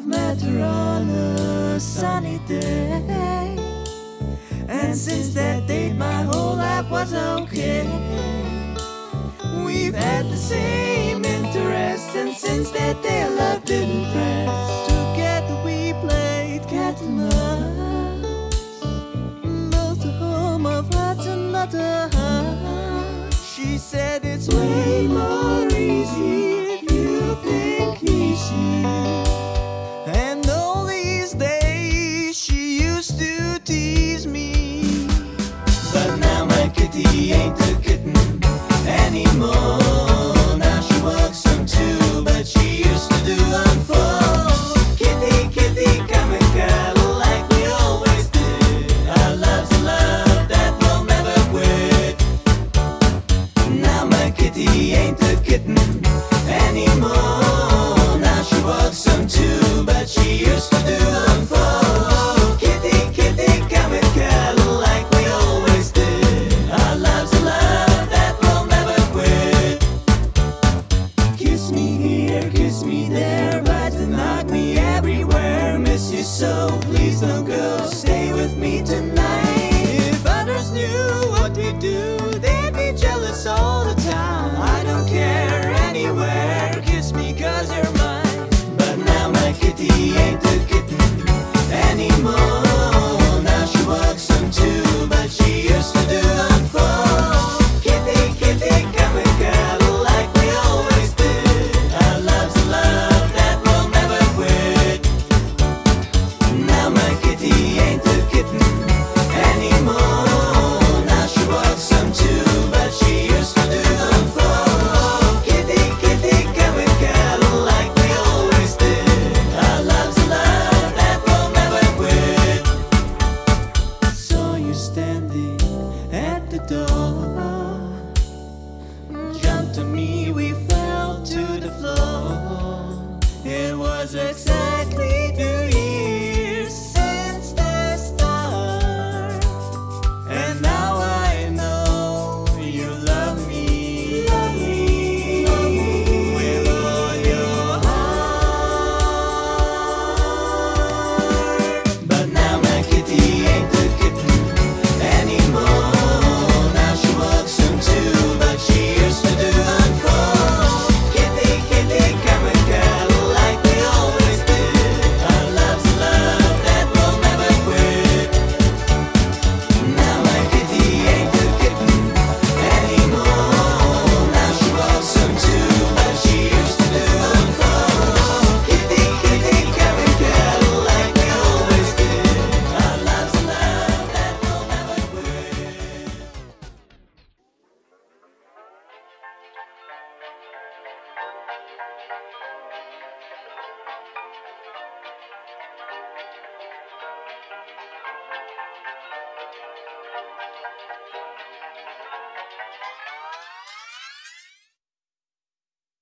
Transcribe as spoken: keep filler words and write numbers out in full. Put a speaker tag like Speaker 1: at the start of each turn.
Speaker 1: have met her on a sunny day, and since that date my whole life was okay. We've had the same interests, and since that day our love didn't rest. Together we played cat and mouse, built a home of hearts and not a house. She said it's way more easy if you think easy. And all these days she used to tease me, but now my kitty ain't a kitten anymore. Now she walks on two, but she used to do on four. Kitty, kitty, come and cuddle like we always did. Our love's a love that will never quit. Now my kitty ain't a kitten anymore. Now she walks on two, but she used to do on four. Kitty, kitty, come and cuddle like we always did. Our love's a love that will never quit. Kiss me here, kiss me there, bite and knock me everywhere. Miss you so, please don't go, stay with me tonight. If others knew what we do, they'd be jealous all the time. I don't care anywhere, kiss me cause you're mine. But now my kitty ain't a kitten anymore. Now she walks on two, but she used to do on four. Kitty, kitty, come and cuddle like we always did. Our love's a love that will never quit. Now my kitty ain't a kitten anymore. Now she walks on two, but she used to do on four. Kitty, kitty, come and cuddle like we always did. Our love's a love that will never quit. Saw you standing at the door, jumped to me, we fell to the floor. It was exactly two years since the start, and now I know you love me, love me, love me with all your heart. But now my kitty ain't a kitten anymore. Now she walks on two, but she used to do on four. Kitty, kitty, come and cuddle like we always did. Our love's a love that will never quit. Now my kitty ain't a kitten anymore. Now she walks on two, but she used to do on four. Kitty, kitty, come and cuddle like we always did. Our love's a love that will never quit.